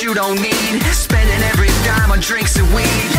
you don't need. Spending every dime on drinks and weed.